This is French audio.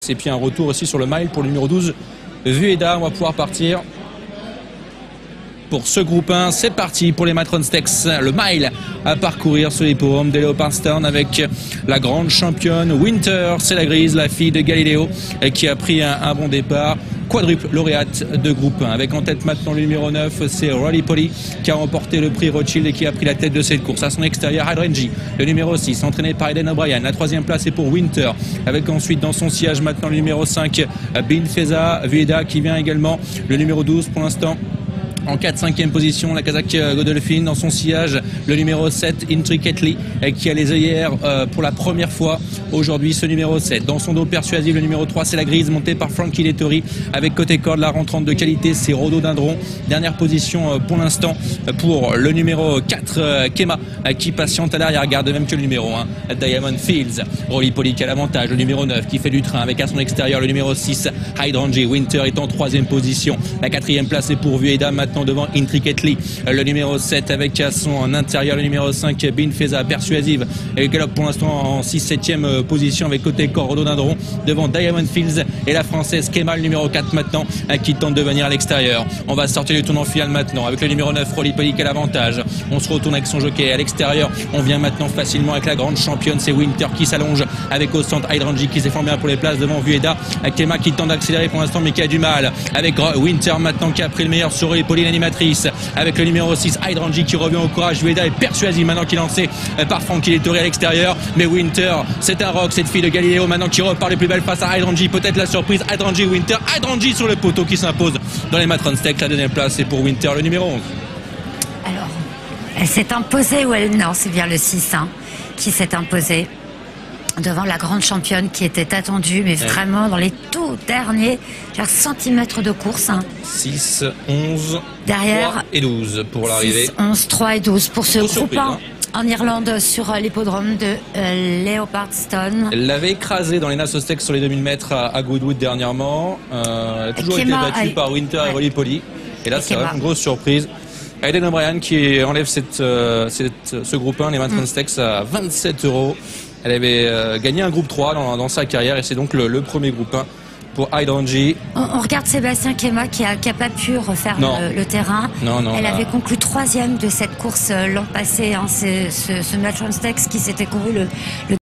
Et puis un retour aussi sur le mile pour le numéro 12, Vueda. On va pouvoir partir pour ce groupe 1. C'est parti pour les Matron Stakes, le mile à parcourir sur l'hippodrome de Leopardstown avec la grande championne Winter. C'est la grise, la fille de Galileo, qui a pris un bon départ. Quadruple lauréate de groupe 1. Avec en tête maintenant le numéro 9, c'est Roly Poly qui a remporté le prix Rothschild et qui a pris la tête de cette course. À son extérieur, Hydrangy, le numéro 6, entraîné par Eden O'Brien. La troisième place est pour Winter. Avec ensuite dans son sillage maintenant le numéro 5, Bin Feza Vueda qui vient également. Le numéro 12 pour l'instant en 4-5e position, la Kazakh Godolphin. Dans son sillage, le numéro 7, Intricately, qui a les œillères pour la première fois aujourd'hui, ce numéro 7. Dans son dos persuasif, le numéro 3, c'est la grise, montée par Frankie Lettori. Avec côté corde, la rentrante de qualité, c'est Rhododendron. Dernière position pour l'instant pour le numéro 4, Kema, qui patiente à l'arrière. Garde même que le numéro 1, Diamond Fields. Roly Poly qui a l'avantage, le numéro 9, qui fait du train avec à son extérieur le numéro 6, Hydrangy. Winter est en 3e position. La 4e place est pour Vueda maintenant devant Intricately, le numéro 7 avec à son intérieur le numéro 5, Bin Feza, persuasive et galope pour l'instant en 6-7e position avec côté corps Rhododendron devant Diamond Fields et la française Kema, le numéro 4 maintenant qui tente de venir à l'extérieur. On va sortir du tournant final maintenant avec le numéro 9, Roly Poly qui a l'avantage. On se retourne avec son jockey à l'extérieur. On vient maintenant facilement avec la grande championne, c'est Winter qui s'allonge avec au centre Hydrangy qui s'est formé pour les places devant Vueda. Kema qui tente d'accélérer pour l'instant mais qui a du mal avec Winter maintenant qui a pris le meilleur sur Roly Poly, l'animatrice, avec le numéro 6, Hydrangy qui revient au courage. Vueda est persuasive maintenant qui est lancé par Frankie Lettori à l'extérieur, mais Winter, c'est un rock, cette fille de Galileo maintenant qui repart les plus belles face à Hydrangy. Peut-être la surprise, Hydrangy, Winter, Hydrangy sur le poteau qui s'impose dans les Matron Stakes. La deuxième place c'est pour Winter, le numéro 11. Alors, elle s'est imposée ou elle... Non, c'est bien le 6 qui s'est imposé devant la grande championne qui était attendue, mais vraiment dans les tout derniers centimètres de course. 6, 11, derrière, 3 et 12 pour l'arrivée. 6, 11, 3 et 12 pour ce groupe 1 hein. En Irlande sur l'hippodrome de Leopardstown. Elle l'avait écrasé dans les Nassau Stakes sur les 2000 mètres à Goodwood dernièrement. Elle a toujours été battue par Winter et Roly Poly. Et là, c'est vraiment une grosse surprise. Eden O'Brien qui enlève ce groupe 1, les Matron Stakes, à 27 €. Elle avait gagné un groupe 3 dans sa carrière et c'est donc le premier groupe 1 pour Hydrangy. On regarde Sébastien Kema qui a pas pu refaire le terrain. Elle avait conclu 3e de cette course l'an passé. Ce Matron Stakes qui s'était couru le